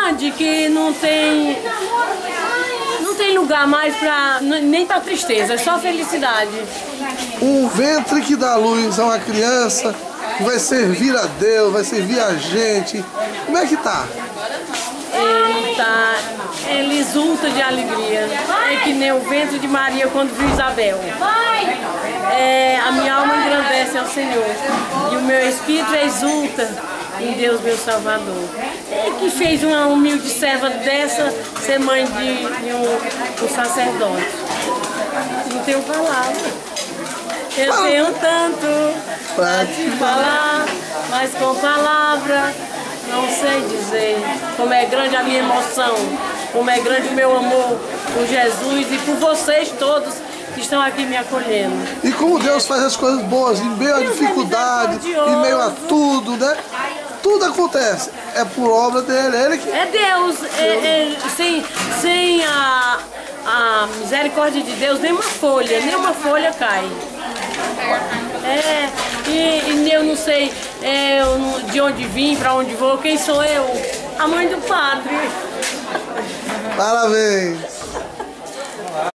grande que não tem lugar mais nem para tristeza, é só felicidade. Um ventre que dá luz a uma criança que vai servir a Deus, vai servir a gente. Como é que tá? Ele exulta de alegria. É que nem o ventre de Maria quando viu Isabel. A minha alma engrandece ao Senhor e o meu espírito exulta em Deus, meu Salvador. É que fez uma humilde serva dessa ser mãe de um sacerdote. Não tenho palavra. Eu tenho tanto pra te falar, mas com palavra não sei dizer como é grande a minha emoção, como é grande o meu amor por Jesus e por vocês todos que estão aqui me acolhendo. E como Deus faz as coisas boas em meio à dificuldade, em meio a tudo, né? Tudo acontece. É por obra dele. É Deus. Sem a misericórdia de Deus, nenhuma folha cai. E eu não sei de onde vim, para onde vou, quem sou eu? A mãe do padre. Parabéns.